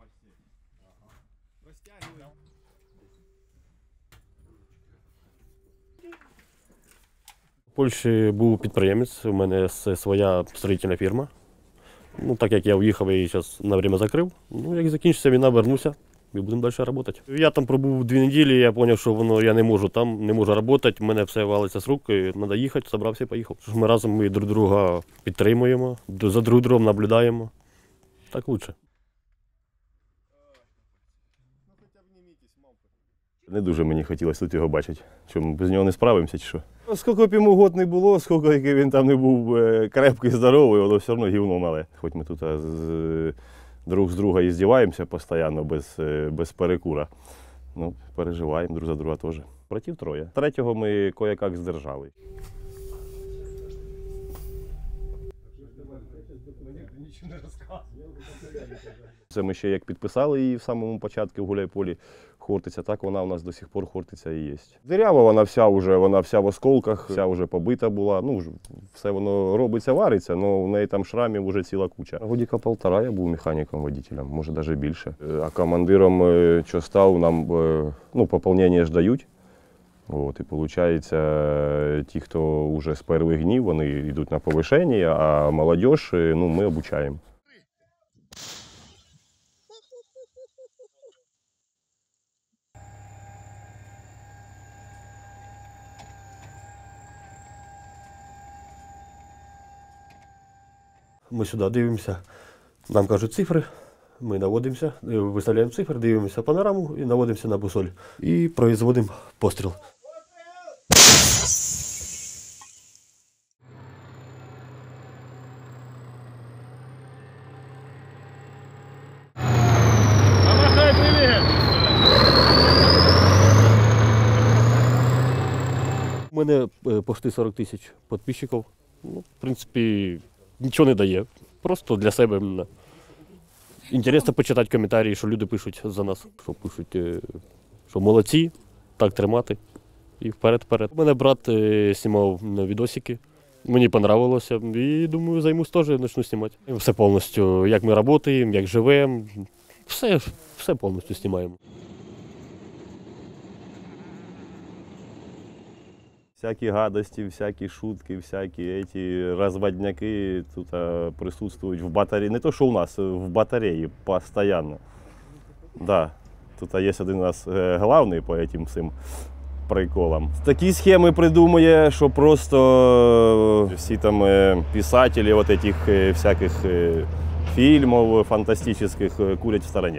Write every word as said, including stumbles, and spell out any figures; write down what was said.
В Польщі був підприємець, у мене своя строїтельна фірма. Ну, так як я уїхав і зараз на время закрив, ну, як закінчиться війна, вернуся і будемо далі працювати. Я там пробув дві неділі, я зрозумів, що воно, я не можу там, не можу працювати, в мене все валиться з рук, треба їхати, зібрався і поїхав. Ми разом ми друг друга підтримуємо, за друг другом наблюдаємо. Так краще. Не дуже мені хотілося тут його бачити. Що, ми без нього не справимося чи що? Скільки б йому год не було, скільки він там не був крепкий, здоровий, воно все одно гівно мале. Хоч ми тут з, друг з друга і здіваємося постійно, без, без перекура. Ну, переживаємо друг за друга теж. Братів троє. Третього ми кое-як здержали. Це ми ще як підписали її в самому початку в Гуляйполі Хортиця, так вона у нас до сих пор Хортиця і є. Дирява вона вся вже, вона вся в осколках, вся вже побита була. Ну, все воно робиться, вариться, але в неї там шрамів вже ціла куча. Годіка півтора я був механіком-водителем, може навіть більше. А командиром, що став, нам ну, поповнення ж дають. От, і виходить, ті, хто вже з перших днів, вони йдуть на повишення, а молодь, ну, ми обучаємо. Ми сюди дивимося, нам кажуть цифри, ми наводимося, виставляємо цифри, дивимося панораму і наводимося на бусоль. І производимо постріл. У мене почти сорок тисяч підписчиків. Ну, в принципі, нічого не дає. Просто для себе. Інтересно почитати коментарі, що люди пишуть за нас. Що пишуть, що молодці, так тримати. І вперед-вперед. У мене брат знімав відосики. Мені понравилося. І думаю, займусь теж, почну знімати. Все повністю, як ми працюємо, як живемо. Все, все повністю знімаємо. Всякі гадості, всякі шутки, всякі эти розводняки тут присутствують в батареї. Не то, що у нас, в батареї постійно. Да. Тут є один у нас головний по этим всім приколам. Такі схеми придумує, що просто всі там писателі вот этих всяких фільмів фантастичних курять в стороні.